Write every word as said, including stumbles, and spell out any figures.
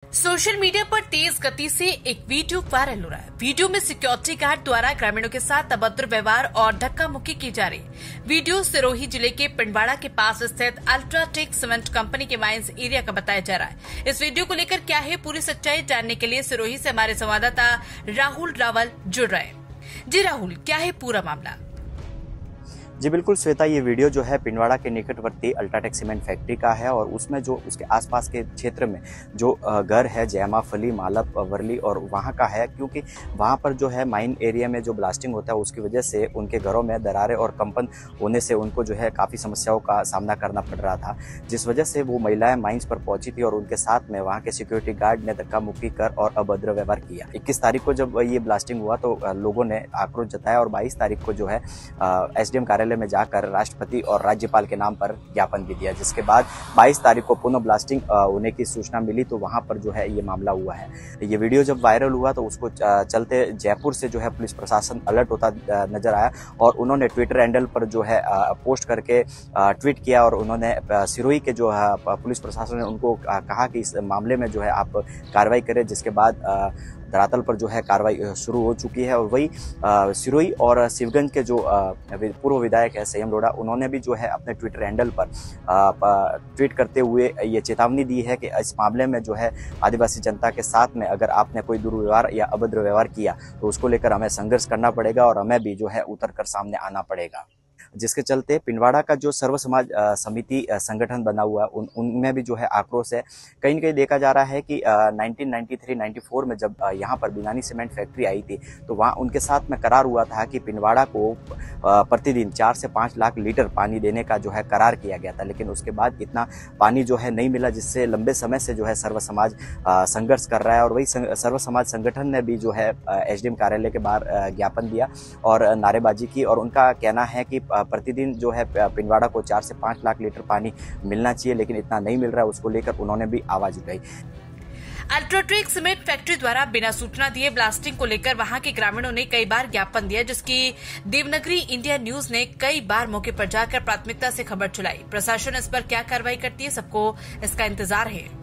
Social media पर तेज गति से एक वीडियो वायरल हो रहा है। वीडियो में सिक्योरिटी गार्ड द्वारा ग्रामीणों के साथ अभद्र व्यवहार और धक्का मुक्की की जा रही। वीडियो सिरोही जिले के पिंडवाड़ा के पास स्थित अल्ट्राटेक सीमेंट कंपनी के माइंस एरिया का बताया जा रहा है। इस वीडियो को लेकर क्या है पूरी सच्चाई जानने के लिए सिरोही से हमारे संवाददाता राहुल रावल जुड़ रहे हैं। जी राहुल, क्या है पूरा मामला? जी बिल्कुल श्वेता, ये वीडियो जो है पिंडवाड़ा के निकटवर्ती अल्ट्राटेक सीमेंट फैक्ट्री का है और उसमें जो उसके आसपास के क्षेत्र में जो घर है जयमा फली मालप वर्ली और वहाँ का है, क्योंकि वहाँ पर जो है माइन एरिया में जो ब्लास्टिंग होता है उसकी वजह से उनके घरों में दरारें और कंपन होने से उनको जो है काफ़ी समस्याओं का सामना करना पड़ रहा था, जिस वजह से वो महिलाएं माइंस पर पहुंची थी और उनके साथ में वहाँ के सिक्योरिटी गार्ड ने धक्का मुक्की कर और अभद्र व्यवहार किया। इक्कीस तारीख को जब ये ब्लास्टिंग हुआ तो लोगों ने आक्रोश जताया और बाईस तारीख को जो है एसडीएम कार्यालय में जाकर राष्ट्रपति और राज्यपाल के नाम पर ज्ञापन भी दिया, जिसके बाद बाईस तारीख को पुनः ब्लास्टिंग होने की सूचना मिली तो वहां पर जो है ये मामला हुआ है। ये वीडियो जब वायरल हुआ तो उसको चलते जयपुर से जो है पुलिस प्रशासन अलर्ट होता नजर आया और उन्होंने ट्विटर हैंडल पर जो है पोस्ट करके ट्वीट किया और उन्होंने सिरोही के जो है पुलिस प्रशासन ने उनको कहा कि इस मामले में जो है आप कार्रवाई करें, जिसके बाद धरातल पर जो है कार्रवाई शुरू हो चुकी है। और वही सिरोही और शिवगंज के जो पूर्व विधायक है संयम लोढ़ा, उन्होंने भी जो है अपने ट्विटर हैंडल पर ट्वीट करते हुए ये चेतावनी दी है कि इस मामले में जो है आदिवासी जनता के साथ में अगर आपने कोई दुर्व्यवहार या अभद्र व्यवहार किया तो उसको लेकर हमें संघर्ष करना पड़ेगा और हमें भी जो है उतर कर सामने आना पड़ेगा। जिसके चलते पिंडवाड़ा का जो सर्व समाज समिति संगठन बना हुआ है उन उनमें भी जो है आक्रोश है। कहीं न कहीं देखा जा रहा है कि nineteen ninety three ninety four में जब यहाँ पर बिनानी सीमेंट फैक्ट्री आई थी तो वहाँ उनके साथ में करार हुआ था कि पिंडवाड़ा को प्रतिदिन चार से पाँच लाख लीटर पानी देने का जो है करार किया गया था, लेकिन उसके बाद इतना पानी जो है नहीं मिला, जिससे लंबे समय से जो है सर्व समाज संघर्ष कर रहा है। और वही सर्व समाज संगठन ने भी जो है एसडीएम कार्यालय के बाहर ज्ञापन दिया और नारेबाजी की और उनका कहना है कि प्रतिदिन जो है पिंडवाड़ा को चार से पाँच लाख लीटर पानी मिलना चाहिए, लेकिन इतना नहीं मिल रहा है, उसको लेकर उन्होंने भी आवाज उठाई। अल्ट्राटेक सीमेंट फैक्ट्री द्वारा बिना सूचना दिए ब्लास्टिंग को लेकर वहां के ग्रामीणों ने कई बार ज्ञापन दिया, जिसकी देवनागरी इंडिया न्यूज ने कई बार मौके पर जाकर प्राथमिकता से खबर चलाई। प्रशासन इस पर क्या कार्रवाई करती है, सबको इसका इंतजार है।